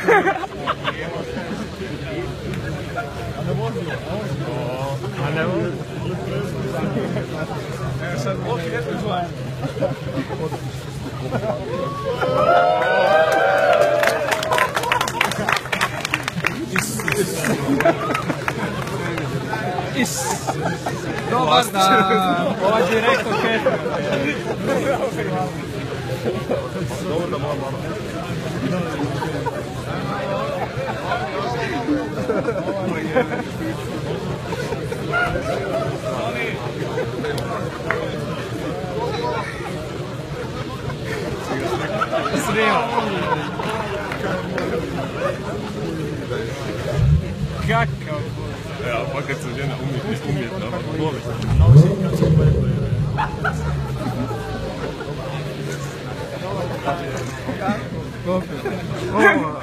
A ne vozi? Evo sad moći jedno izvajanje. Dobar dan! Ova direktor Ketra. Dobro da malo. Sreo. Kakav. Ja, pa kad se žena umjetna, bolest. Ovo